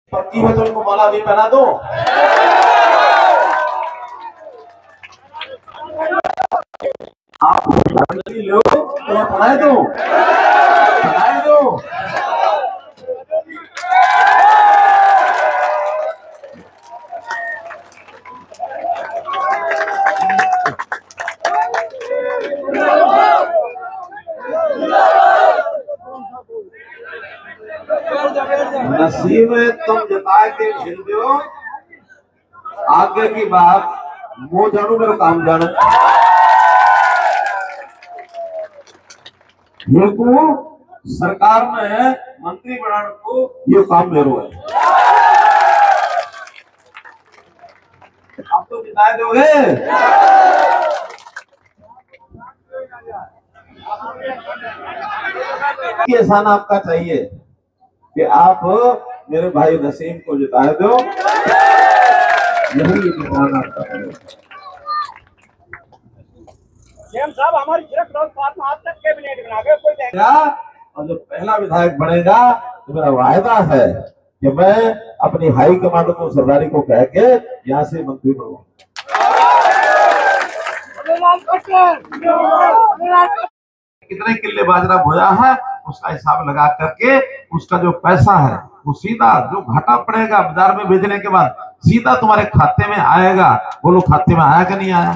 पक्की है तो इनको माला भी पहना दो। आप लो तो पढ़ाए दो, पढ़ाए दो। नसीब तुम जता के झेल दो, आगे की बात वो जानू मेरा काम जाने। ये को सरकार में मंत्री बनाने को ये काम मेरो है। आप तो जिताए दोगे। एहसान आपका चाहिए कि आप मेरे भाई नसीम को जिताए दो। यही एहसान आपका है। साहब हमारी सिर्फ आज तक कैबिनेट बना गए कोई क्या, और जब पहला विधायक बनेगा तो मेरा वायदा है कि मैं अपनी हाई कमांड को सरदारी को कह के यहाँ से मंत्री बनूंगा। कितने किले बाजरा बोया है उसका हिसाब लगा करके उसका जो पैसा है वो सीधा जो घाटा पड़ेगा बाजार में बेचने के बाद सीधा तुम्हारे खाते में आएगा। बोलो खाते में आया कि नहीं आया?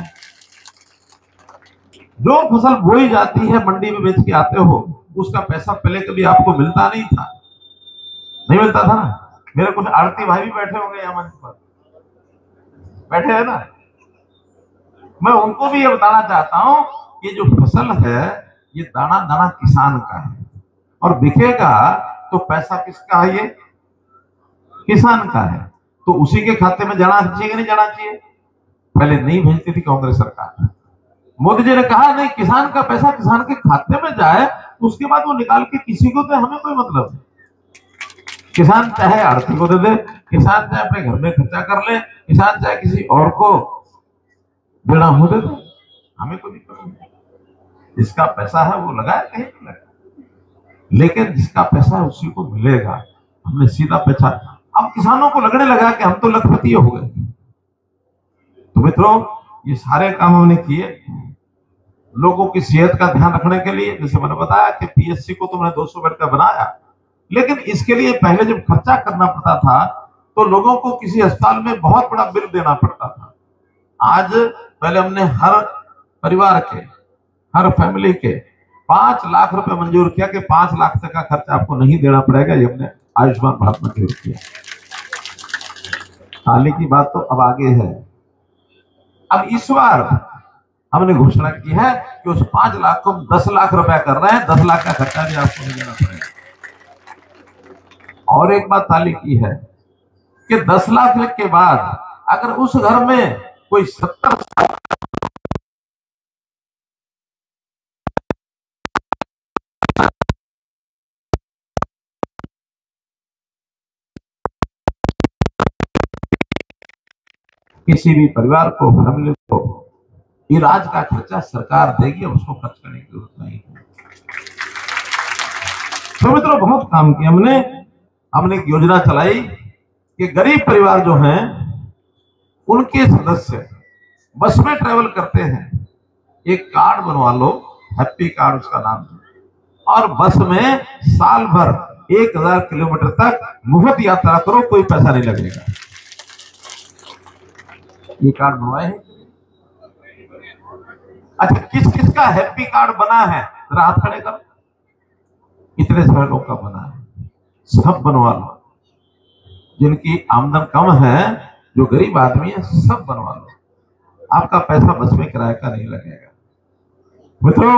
जो फसल बोई जाती है मंडी में बेच के आते हो उसका पैसा पहले कभी आपको मिलता नहीं था, नहीं मिलता था ना। मेरे कुछ आड़ती भाई भी बैठे होंगे यहाँ मंच पर, बैठे हैं ना। मैं उनको भी ये बताना चाहता हूं कि जो फसल है ये दाना दाना किसान का है और बिकेगा तो पैसा किसका है? ये किसान का है। तो उसी के खाते में जाना चाहिए कि नहीं जाना चाहिए? पहले नहीं भेजती थी कांग्रेस सरकार। मोदी जी ने कहा नहीं, किसान का पैसा किसान के खाते में जाए, उसके बाद वो निकाल के किसी को दे, हमें कोई मतलब नहीं। किसान चाहे आड़ती को दे दे, किसान चाहे अपने घर में खर्चा कर ले, किसान चाहे किसी और को देना हो दे दे, हमें कोई दिक्कत नहीं। जिसका पैसा है वो लगाए कहीं नहीं लगा, लेकिन जिसका पैसा है उसी को मिलेगा। हमने सीधा पैसा अब किसानों को लगने लगा कि हम तो लखपति हो गए। तो मित्रों ये सारे काम हमने किए लोगों की सेहत का ध्यान रखने के लिए। जैसे मैंने बताया कि पीएचसी को तुमने 200 बेड का बनाया, लेकिन इसके लिए पहले जब खर्चा करना पड़ता था तो लोगों को किसी अस्पताल में बहुत बड़ा बिल देना पड़ता था। आज पहले हमने हर परिवार के, हर फैमिली के 5 लाख रुपए मंजूर किया कि 5 लाख तक का खर्चा आपको नहीं देना पड़ेगा। ये हमने आयुष्मान भारत मंजूर किया। हाल की बात तो अब आगे है। अब इस बार हमने घोषणा की है कि उस 5 लाख को हम 10 लाख रुपया कर रहे हैं। 10 लाख का खर्चा भी आपको नहीं देना पड़ेगा। और एक बात ताली की है कि 10 लाख के बाद अगर उस घर में कोई 70 किसी भी परिवार को, फैमिली को इलाज का खर्चा सरकार देगी, उसको खर्च करने की जरूरत नहीं है। तो मित्रों बहुत काम किया हमने एक योजना चलाई कि गरीब परिवार जो हैं उनके सदस्य बस में ट्रेवल करते हैं, एक कार्ड बनवा लो, हैप्पी कार्ड उसका नाम है, और बस में साल भर 1000 किलोमीटर तक मुफ्त यात्रा करो, कोई पैसा नहीं लगेगा। ये कार्ड बनवाए हैं। अच्छा किस किस का हैप्पी कार्ड बना है जरा हाथ खड़े कर। इतने सारे लोग का बना है, सब बनवा लो। जिनकी आमदन कम है, जो गरीब आदमी है, सब बनवा लो। आपका पैसा बस में किराए का नहीं लगेगा। मित्रों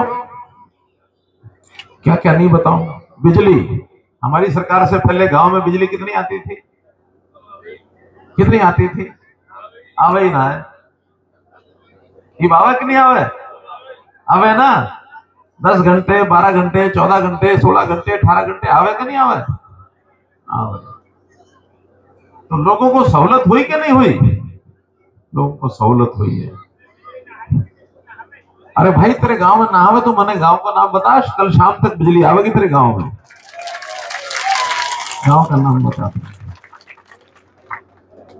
क्या क्या नहीं बताऊं। बिजली हमारी सरकार से पहले गांव में बिजली कितनी आती थी? कितनी आती थी? आवे ही ना है। ये आवे कि नहीं आवे? आवे ना। 10 घंटे, 12 घंटे, 14 घंटे, 16 घंटे, 18 घंटे आवे कि नहीं आवे? आवे। तो लोगों को सहूलत हुई कि नहीं हुई? लोगों को सहूलत हुई है। अरे भाई तेरे गांव में ना आवे तो मैंने गांव का नाम बता, कल शाम तक बिजली आवेगी तेरे गांव में। गांव का नाम बता।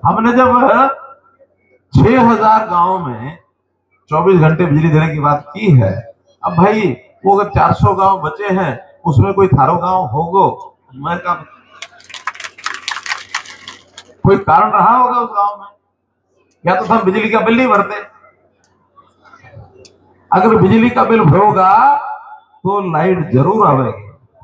हमने जब 6000 गांव में 24 घंटे बिजली देने की बात की है, अब भाई वो अगर 400 गांव बचे हैं उसमें कोई थारो गांव होगो, मैं कब कोई कारण रहा होगा उस गांव में, या तो हम बिजली का बिल नहीं भरते। अगर बिजली का बिल भरोगा तो लाइट जरूर आवेगी,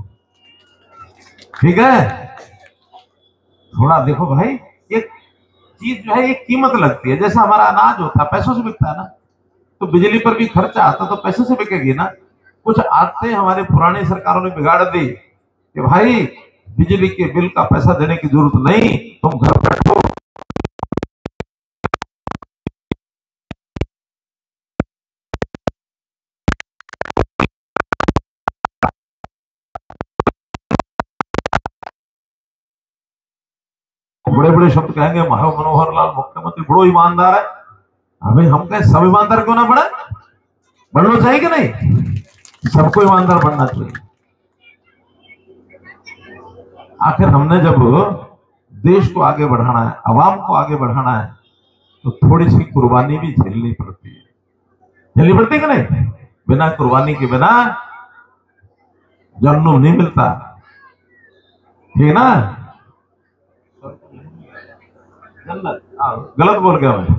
ठीक है। थोड़ा देखो भाई, एक चीज जो है एक कीमत लगती है, जैसे हमारा अनाज होता है पैसों से बिकता है ना, तो बिजली पर भी खर्चा आता तो पैसे से बिकेगी ना। कुछ आदतें हमारे पुरानी सरकारों ने बिगाड़ दी कि भाई बिजली के बिल का पैसा देने की जरूरत नहीं, तुम घर बैठो। बड़े बड़े शब्द कहेंगे मनोहर लाल मुख्यमंत्री बड़ो ईमानदार है। हमें हम कहें सब ईमानदार क्यों ना बने, बनना चाहिए कि नहीं, सबको ईमानदार बनना चाहिए। आखिर हमने जब देश को आगे बढ़ाना है, आवाम को आगे बढ़ाना है, तो थोड़ी सी कुर्बानी भी झेलनी पड़ती है, झेलनी पड़ती है कि नहीं। बिना कुर्बानी के बिना जन्म नहीं मिलता, ठीक ना। जन्नत, गलत बोल गया मैं,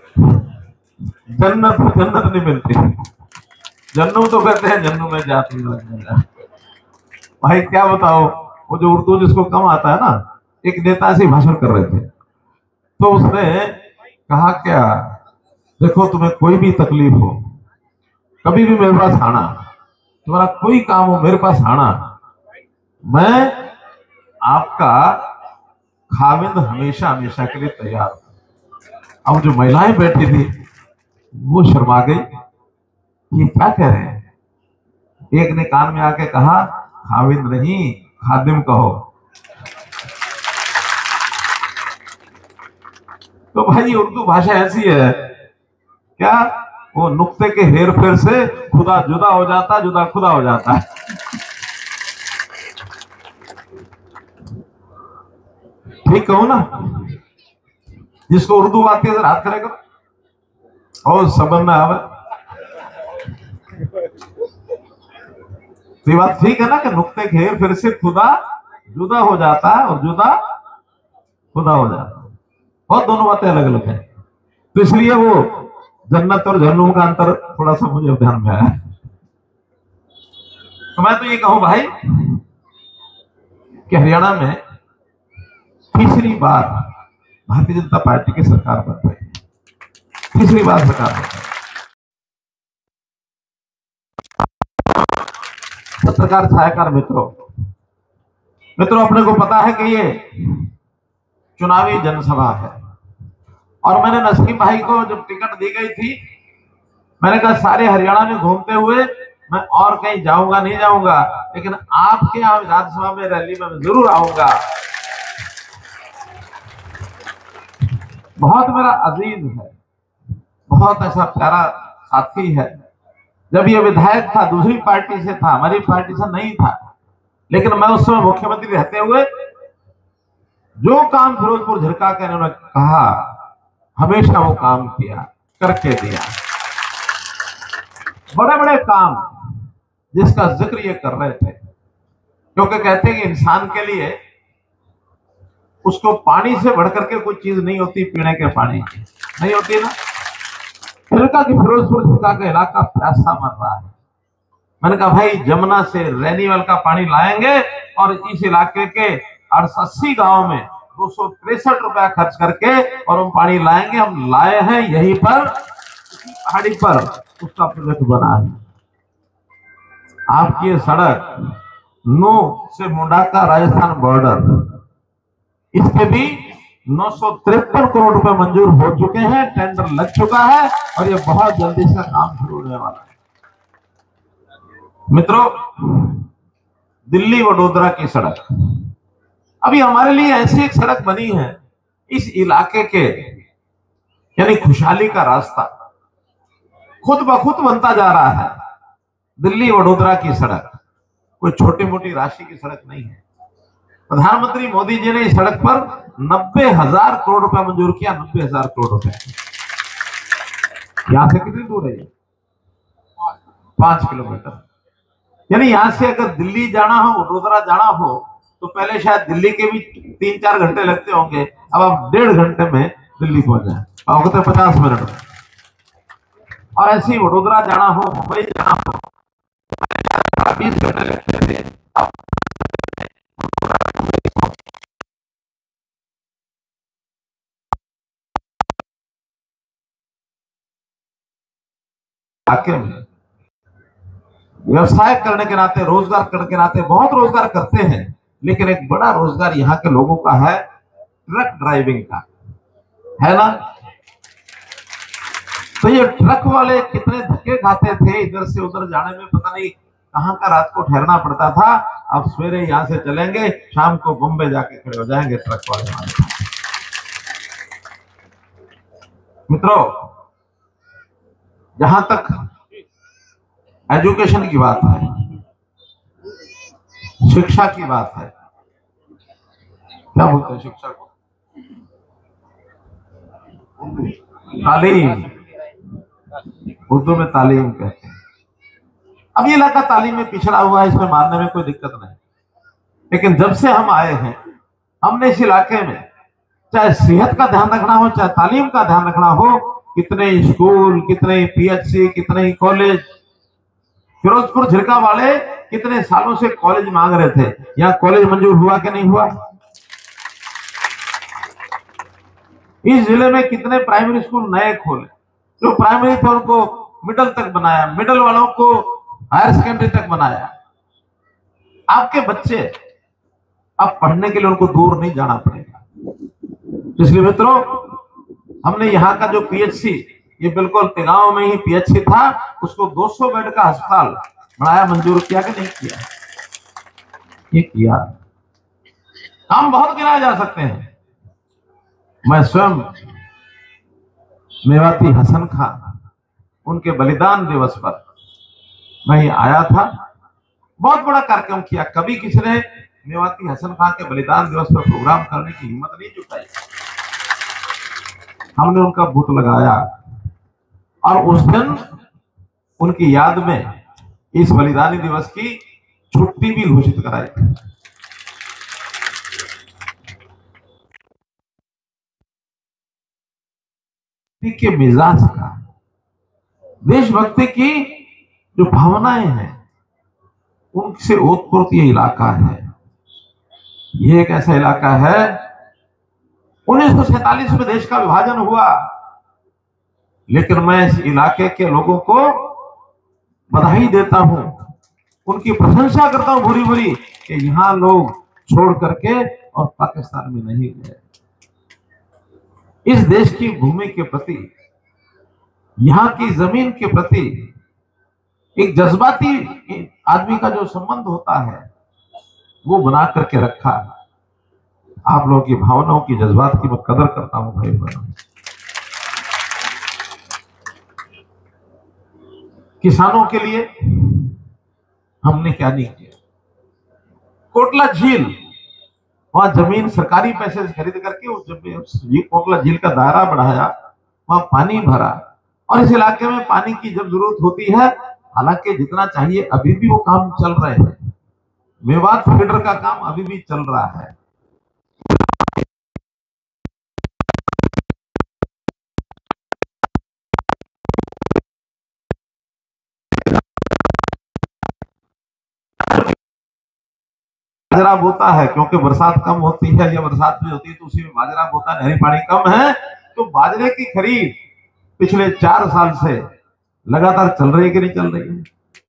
जन्नत जन्नत नहीं मिलती, जन्नू तो कहते हैं जन्नू में जाती भाई। क्या बताओ, वो जो उर्दू जिसको कम आता है ना, एक नेता से भाषण कर रहे थे, तो उसने कहा क्या, देखो तुम्हें कोई भी तकलीफ हो कभी भी मेरे पास आना, तुम्हारा कोई काम हो मेरे पास आना, मैं आपका खाविंद हमेशा हमेशा के लिए तैयार हूं। अब जो महिलाएं बैठी थी वो शर्मा गई, ये क्या कह रहे हैं। एक ने कान में आके कहा, खाविंद नहीं खादिम कहो। तो भाई उर्दू भाषा ऐसी है क्या, वो नुक्ते के हेर फेर से खुदा जुदा हो जाता, जुदा खुदा हो जाता है। ठीक कहूं ना, जिसको उर्दू आती है हाथ करेगा और समझ में आवे, तो ये बात ठीक है ना कि नुक्ते के हेर फेर से खुदा जुदा हो जाता है और जुदा खुदा हो जाता है, और दोनों बातें अलग अलग हैं। तो इसलिए वो जन्नत और जहन्नुम का अंतर थोड़ा सा मुझे ध्यान में आया। तो मैं तो ये कहूं भाई कि हरियाणा में तीसरी बार भारतीय जनता पार्टी की सरकार बन रही है, तीसरी बार सरकार बन रही है। पत्रकार छायाकार मित्रों, अपने को पता है कि ये चुनावी जनसभा है, और मैंने नसीम भाई को जब टिकट दी गई थी, मैंने कहा सारे हरियाणा में घूमते हुए मैं और कहीं जाऊंगा नहीं जाऊंगा, लेकिन आपके यहाँ विधानसभा में रैली में मैं जरूर आऊंगा। बहुत मेरा अजीज है, बहुत ऐसा प्यारा साथी है। जब ये विधायक था दूसरी पार्टी से था, हमारी पार्टी से नहीं था, लेकिन मैं उस समय मुख्यमंत्री रहते हुए जो काम फिरोजपुर झिरका के उन्होंने कहा, हमेशा वो काम किया, करके दिया। बड़े बड़े काम जिसका जिक्र ये कर रहे थे, क्योंकि कहते हैं कि इंसान के लिए उसको पानी से बढ़कर के कोई चीज नहीं होती, पीने के पानी नहीं होती ना। झिरका की फिरोजपुर झिरका का इलाका प्यासा मर रहा है। मैंने कहा भाई जमुना से रेनीवल का पानी लाएंगे और इस इलाके के 88 गांव में 263 रुपया खर्च करके और हम पानी लाएंगे। हम लाए हैं यहीं पर पहाड़ी पर, उसका प्रोजेक्ट बना है। आपकी ये सड़क नू से मुंडाका राजस्थान बॉर्डर, इसके भी 953 करोड़ रुपए मंजूर हो चुके हैं, टेंडर लग चुका है और ये बहुत जल्दी से काम शुरू होने वाला है। मित्रों, दिल्ली वडोदरा की सड़क अभी हमारे लिए ऐसी एक सड़क बनी है, इस इलाके के यानी खुशहाली का रास्ता खुद ब खुद बनता जा रहा है। दिल्ली वडोदरा की सड़क कोई छोटी मोटी राशि की सड़क नहीं है। प्रधानमंत्री मोदी जी ने इस सड़क पर 90,000 करोड़ रुपया मंजूर किया। 90,000 करोड़ रुपया। यहां से कितनी दूर है ये? 5 किलोमीटर। यानी यहां से अगर दिल्ली जाना हो, वडोदरा जाना हो, तो पहले शायद दिल्ली के भी 3-4 घंटे लगते होंगे, अब आप 1.5 घंटे में दिल्ली पहुंच जाए, और 50 मिनट में। और ऐसे ही वडोदरा जाना हो, मुंबई जाना हो, 20 घंटे लगते थे, अब इलाके में व्यवसाय करने के नाते, रोजगार करने के नाते बहुत रोजगार करते हैं, लेकिन एक बड़ा रोजगार यहाँ के लोगों का है ट्रक ड्राइविंग का, है ना। तो ये ट्रक वाले कितने धक्के खाते थे, इधर से उधर जाने में पता नहीं कहां का रात को ठहरना पड़ता था। अब सवेरे यहां से चलेंगे, शाम को बम्बई जाके खड़े हो जाएंगे ट्रक वाले हमारे। मित्रों, जहां तक एजुकेशन की बात है, शिक्षा की बात है, क्या बोलते हैं शिक्षा को? तालीम, उर्दू में तालीम कहते हैं। अब ये इलाका तालीम में पिछड़ा हुआ है, इसमें मानने में कोई दिक्कत नहीं, लेकिन जब से हम आए हैं, हमने इस इलाके में चाहे सेहत का ध्यान रखना हो, चाहे तालीम का ध्यान रखना हो, कितने स्कूल, कितने पीएचसी, कितने कॉलेज। फिरोजपुर झिरका वाले कितने सालों से कॉलेज मांग रहे थे, यहाँ कॉलेज मंजूर हुआ कि नहीं हुआ? इस जिले में कितने प्राइमरी स्कूल नए खोले, जो प्राइमरी थे उनको मिडिल तक बनाया, मिडिल वालों को हायर सेकेंडरी तक बनाया। आपके बच्चे अब पढ़ने के लिए उनको दूर नहीं जाना पड़ेगा। इसलिए मित्रों, हमने यहाँ का जो पीएचसी, ये बिल्कुल तिगांव में ही पीएचसी था, उसको 200 बेड का अस्पताल बनाया, मंजूर किया कि नहीं किया? ये किया। काम बहुत गिनाए जा सकते हैं। मैं स्वयं मेवाती हसन खां, उनके बलिदान दिवस पर मैं आया था, बहुत बड़ा कार्यक्रम किया। कभी किसी ने मेवाती हसन खां के बलिदान दिवस पर प्रोग्राम करने की हिम्मत नहीं जुटाई। हमने उनका बुत लगाया और उस दिन उनकी याद में इस बलिदानी दिवस की छुट्टी भी घोषित कराई। के मिजाज का, देशभक्ति की जो भावनाएं हैं, उनसे ओतप्रोत ये इलाका है। ये एक ऐसा इलाका है, 1947 में देश का विभाजन हुआ, लेकिन मैं इस इलाके के लोगों को बधाई देता हूं, उनकी प्रशंसा करता हूं भूरी भूरी, कि यहां लोग छोड़ करके और पाकिस्तान में नहीं गए। इस देश की भूमि के प्रति, यहाँ की जमीन के प्रति एक जज्बाती आदमी का जो संबंध होता है, वो बना करके रखा। आप लोगों की भावनाओं की, जज्बात की मैं कदर करता हूं भाई बहनों। किसानों के लिए हमने क्या नहीं किया। कोटला झील, वहां जमीन सरकारी पैसे से खरीद करके उस कोटला झील का दायरा बढ़ाया, वहां पानी भरा, और इस इलाके में पानी की जब जरूरत होती है, हालांकि जितना चाहिए अभी भी वो काम चल रहे हैं। मेवात फीडर का काम अभी भी चल रहा है। बाजरा बोता है, क्योंकि बरसात कम होती है, या बरसात भी होती है तो उसी में बाजरा बोता है, नहरी पानी कम है, तो बाजरे की खरीद पिछले 4 साल से लगातार चल रही है कि नहीं चल रही है?